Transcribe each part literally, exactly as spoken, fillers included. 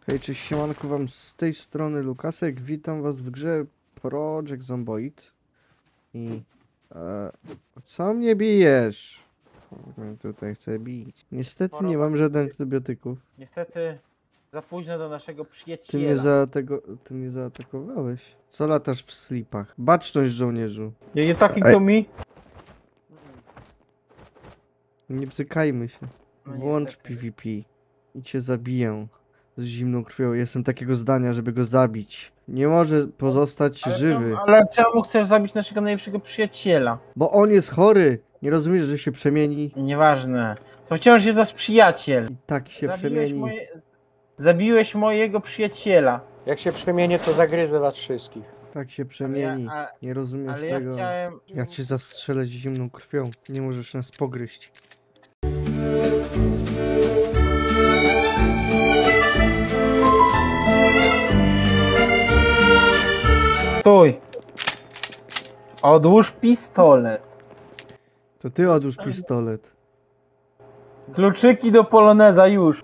Hej, cześć, siemanku wam z tej strony Lukasek, witam was w grze Project Zomboid. I... E, co mnie bijesz? Mnie tutaj chcę bić. Niestety nie mam żadnych antybiotyków. Niestety za późno do naszego Ty przyjaciela. mnie, zaatako ty mnie zaatakowałeś. Co latasz w slipach? Baczność, żołnierzu. You talking Ej. to me? Nie bzykajmy się. No Włącz niestety. PvP i cię zabiję z zimną krwią. Jestem takiego zdania, żeby go zabić. Nie może pozostać Ale żywy. czemu- Ale czemu chcesz zabić naszego najlepszego przyjaciela? Bo on jest chory! Nie rozumiesz, że się przemieni? Nieważne. To wciąż jest nasz przyjaciel. I tak się Zabiłeś, przemieni. moje... Zabiłeś mojego przyjaciela. Jak się przemienię, to zagryzę was wszystkich. Tak się Ale przemieni. ja, a, Nie rozumiesz ale ja tego. chciałem... Ja cię zastrzelę z zimną krwią. Nie możesz nas pogryźć. Stój! Odłóż pistolet. To ty odłóż pistolet. Kluczyki do poloneza już.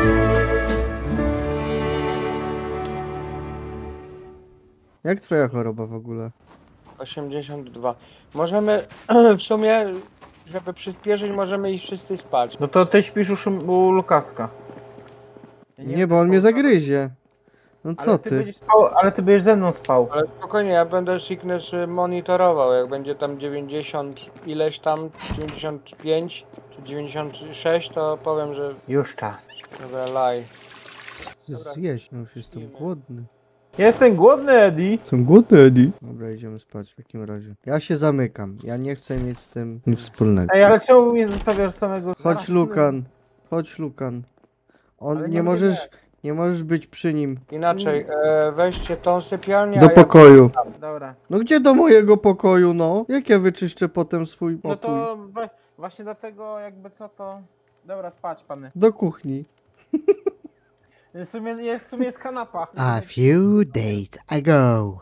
Jak twoja choroba w ogóle? osiemdziesiąt dwa. Możemy w sumie, żeby przyspieszyć, możemy iść wszyscy spać. No to ty śpisz u, Szum- u Lukaska. Ja Nie, wiem, bo on co- mnie zagryzie. No co ale ty? ty? Będziesz spał, ale ty będziesz ze mną spał. Ale spokojnie, ja będę Sickness y, monitorował. Jak będzie tam dziewięćdziesiąt ileś tam, dziewięćdziesiąt pięć czy dziewięćdziesiąt sześć, to powiem, że Już czas. dobra, laj. Chcę zjeść, no już jestem głodny. Jestem głodny, Eddie. Jestem głodny, Eddie. Dobra, idziemy spać w takim razie. Ja się zamykam. Ja nie chcę mieć z tym nic wspólnego. Ej, ale czemu mnie zostawiasz samego? Chodź, Lukan. Chodź, Lukan. On Ale nie nie możesz, nie możesz być przy nim. Inaczej, e, weźcie tą sypialnię, Do a ja pokoju. Dobra. No gdzie do mojego pokoju, no? Jak ja wyczyszczę potem swój No pokój? to we, właśnie dlatego jakby co to... Dobra, spać pany. Do kuchni. W sumie jest, w sumie jest kanapa. A few days ago.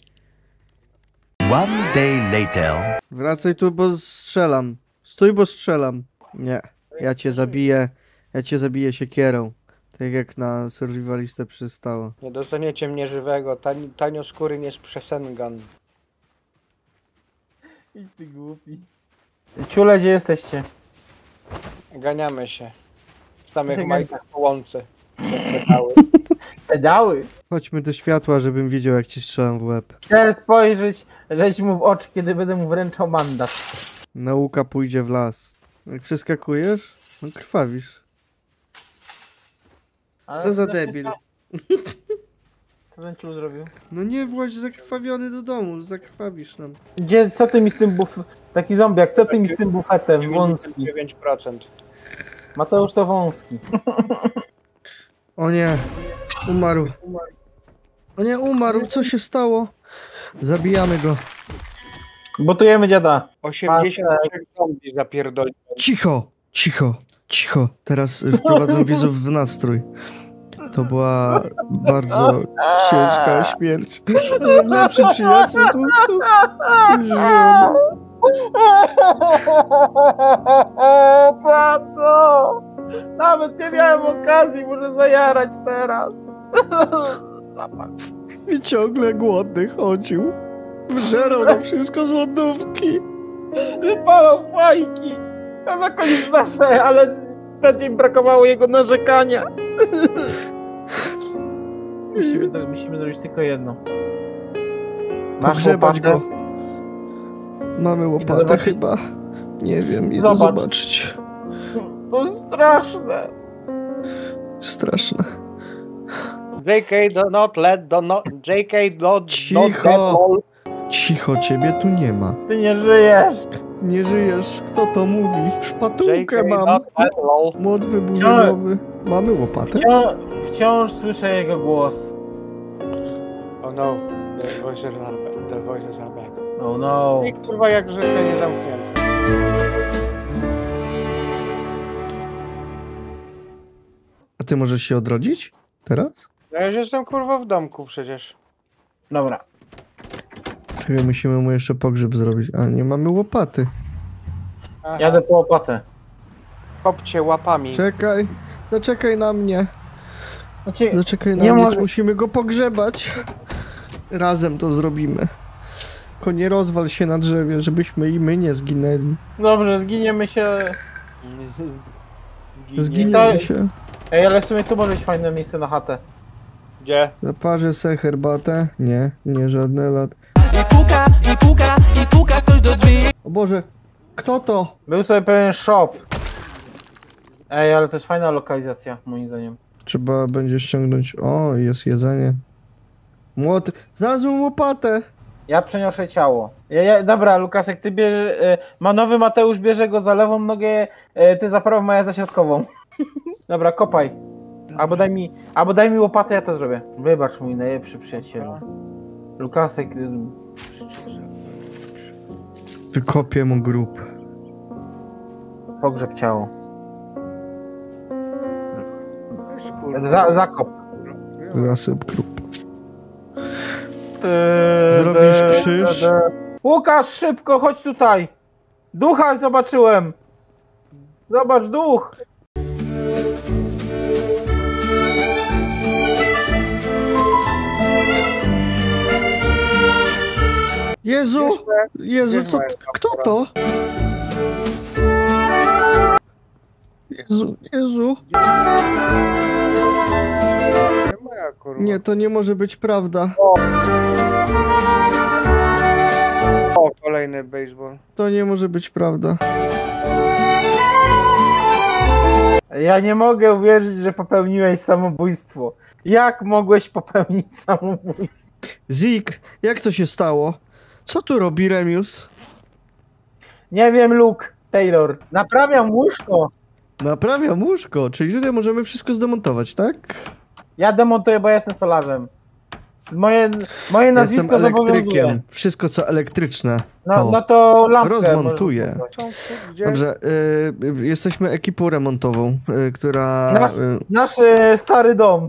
One day later. Wracaj tu, bo strzelam. Stój, bo strzelam. Nie. Ja cię zabiję. Ja cię zabiję siekierą. Tak jak na survivalistę przystało. nie dostaniecie mnie żywego. Tani, tanio skóry nie z przesengan. Idź ty głupi. Ciule, gdzie jesteście? Ganiamy się. W samych Czekaj. majkach po łące. Pedały. Pedały. Chodźmy do światła, żebym wiedział, jak ci strzelam w łeb. Chcę spojrzeć, żeś mu w oczy, kiedy będę mu wręczał mandat. Nauka pójdzie w las. Jak przeskakujesz, no krwawisz. Ale Co za to- debil. Co ten ciul zrobił? No nie właź zakrwawiony do domu, zakrwawisz nam. Gdzie, co ty mi z tym buf... Taki zombiak, co ty mi z tym bufetem wąski? dziewięć procent. Mateusz to wąski. O nie, umarł. O nie, umarł, co się stało? Zabijamy go. Botujemy dziada. osiemdziesiąt trzy zombie zapierdoliłem. Cicho, cicho, cicho. Teraz y, wprowadzę widzów w nastrój. To była bardzo ciężka śmierć. Najlepszy przyjaciel został. Żyjemy. Taco! Nawet nie miałem okazji, muszę zajarać teraz. Zapach. I ciągle głodny chodził. Wżerał na wszystko z lodówki. Wypalał fajki. A na koniec nasze, ale bardziej brakowało jego narzekania. Musimy, to, musimy zrobić tylko jedno. Masz Pogrzebać łopatę? go. Mamy łopatę zobaczyć. chyba. Nie wiem, idę Zobacz. zobaczyć. To straszne. Straszne. J K do not let do not J K do not Cicho. let all. Cicho, ciebie tu nie ma. Ty nie żyjesz. Ty nie żyjesz. Kto to mówi? Szpatułkę J K mam. not let all. Młot wyburzynowy. Mamy łopatę? Wciąż, wciąż słyszę jego głos. Oh no, the voices are back. The voices are back. Oh no. I kurwa jak zwykle nie zamknięte. A ty możesz się odrodzić? Teraz? Ja już jestem kurwa w domku przecież. Dobra. Czekaj, musimy mu jeszcze pogrzeb zrobić. A, nie mamy łopaty. Aha. Jadę po łopatę. Kopcie łapami. Czekaj. Zaczekaj na mnie. Znaczy, Zaczekaj na nie mnie, może- musimy go pogrzebać. Razem to zrobimy. Tylko nie rozwal się na drzewie, żebyśmy i my nie zginęli. dobrze, zginiemy się. Ginie. Zginiemy To- się. Ej, ale w sumie tu może być fajne miejsce na chatę. Gdzie? Zaparzę se herbatę. Nie, nie żadne lat. I puka, i puka, i puka ktoś do drzwi. O Boże, kto to? Był sobie pewien shop. Ej, ale to jest fajna lokalizacja, moim zdaniem. Trzeba będzie ściągnąć... O, jest jedzenie. Młot... Znalazłem łopatę! Ja przeniosę ciało. Ja, ja, dobra, Lukasek, ty bierze, e, ma nowy Mateusz, bierze go za lewą nogę, e, ty za prawą, a ja za środkową. Dobra, kopaj. Albo daj mi, albo daj mi łopatę, ja to zrobię. Wybacz, mój najlepszy przyjacielu. Lukasek, y, Wykopię mu grób. pogrzeb ciało. Kurwa. Za, zakop. Zasyp grób. Ty, Zrobisz ty, krzyż? ty, ty. Łukasz, szybko, chodź tutaj. Ducha zobaczyłem. Zobacz, duch. Jezu! Jezu, Gdzie co... moja Kto to? Jezu, Jezu. Moja kurwa. Nie, to nie może być prawda. O, kolejny baseball. To nie może być prawda. Ja nie mogę uwierzyć, że popełniłeś samobójstwo. Jak mogłeś popełnić samobójstwo? Zik, jak to się stało? Co tu robi Remius? Nie wiem, Luke, Taylor. Naprawiam łóżko. Naprawiam łóżko, czyli tutaj możemy wszystko zdemontować, tak? Ja demontuję, bo ja jestem stolarzem. Z- Moje, moje nazwisko Jestem zobowiązuje. elektrykiem. Wszystko co elektryczne. No, to no to lampkę rozmontuję. możesz montować. Są tu, gdzie? Dobrze, y, y, jesteśmy ekipą remontową, y, która... Nasz, Y, nasz e, stary dom.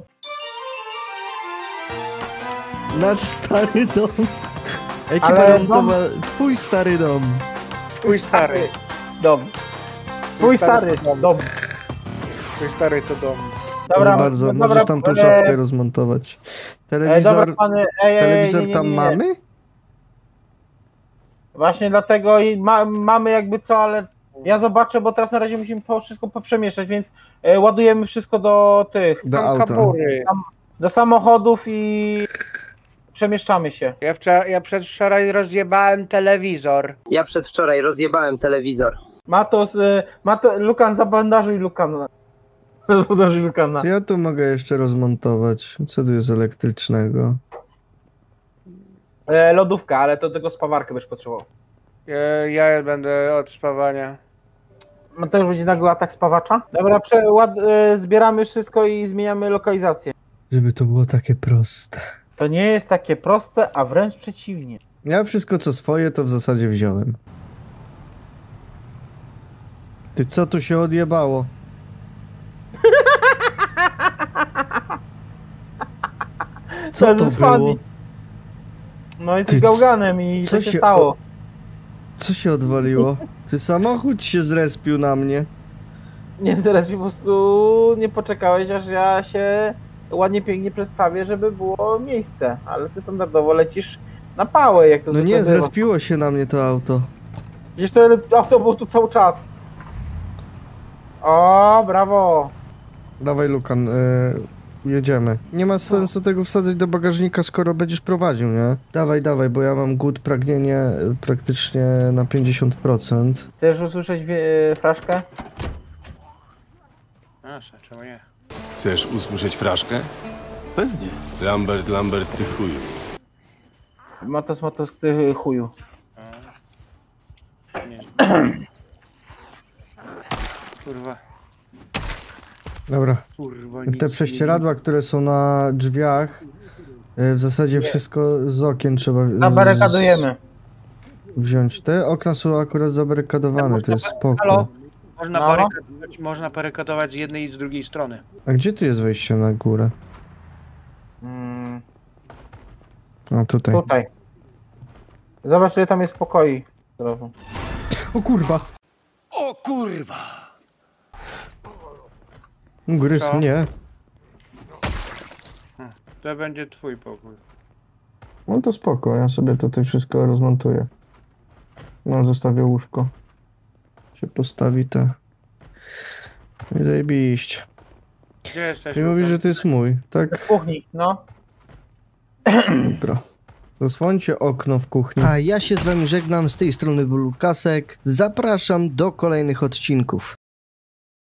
nasz stary dom. Ekipa Ale remontowa, twój stary dom. Twój stary. Dom. Twój stary dom. dom. Twój stary to dom. Dobra, Proszę bardzo, dobra, możesz tam tą e, szafkę rozmontować. e, Telewizor, dobra, pany, ej, ej, ej, telewizor nie, nie, tam nie, nie. mamy? Właśnie dlatego i ma, mamy jakby co, ale ja zobaczę, bo teraz na razie musimy po, wszystko poprzemieszać, więc e, ładujemy wszystko do tych, Do Tam auta. kabury. do samochodów i przemieszczamy się. Ja, wczoraj, ja przedwczoraj rozjebałem telewizor. Ja przedwczoraj rozjebałem telewizor. Matos, e, Mato, Lukan, zabandażuj Lukana. Zabandażuj Lukana. Co ja tu mogę jeszcze rozmontować? Co tu jest elektrycznego? E, lodówka, ale to tego spawarkę będziesz potrzebował. Ja, ja będę od spawania. Mateusz będzie nagły atak spawacza. Dobra, prze, ład, e, zbieramy wszystko i zmieniamy lokalizację. Żeby to było takie proste. To nie jest takie proste, a wręcz przeciwnie. Ja wszystko co swoje to w zasadzie wziąłem. Ty co tu się odjebało? Co To to jest było? funny. No i Ty, z gałganem i co co się się- stało? Co się odwaliło? Ty samochód się zrespił na mnie. Nie, zaraz po prostu nie poczekałeś, aż ja się ładnie, pięknie przedstawię, żeby było miejsce. Ale ty standardowo lecisz na pałę, jak to No zwykle nie, bywa. zrespiło się na mnie to auto. Gdzieś to auto było tu cały czas. O, brawo. Dawaj Lukan, y, jedziemy. Nie ma sensu tego wsadzać do bagażnika, skoro będziesz prowadził, nie? Dawaj, dawaj, bo ja mam głód, pragnienie y, praktycznie na pięćdziesiąt procent. Chcesz usłyszeć wie, fraszkę? Proszę, czemu nie? Chcesz usłyszeć fraszkę? Pewnie. Lambert, Lambert, ty chuju. Matos, matos, ty chuju. Nie. Kurwa. Dobra, Kurwa. te nic prześcieradła, które są na drzwiach, y, w zasadzie wszystko z okien trzeba z- Zabarykadujemy. wziąć. Te okna są akurat zabarykadowane, to jest spoko. Halo? Można, No. barykadować, można barykadować z jednej i z drugiej strony. A gdzie tu jest wejście na górę? Mm, A tutaj. tutaj. Zobacz, ile tam jest pokoi. Zdrowo. O kurwa! O kurwa! Gryz Co? mnie. To będzie twój pokój. No to spoko, ja sobie tutaj wszystko rozmontuję. No, zostawię łóżko. Się postawi te... I zajebiście. Gdzie jesteś? Czyli mówisz, że to jest mój, W tak? kuchni, no. Dobra. Zasłońcie okno w kuchni. A ja się z wami żegnam, z tej strony był Lukasek. Zapraszam do kolejnych odcinków.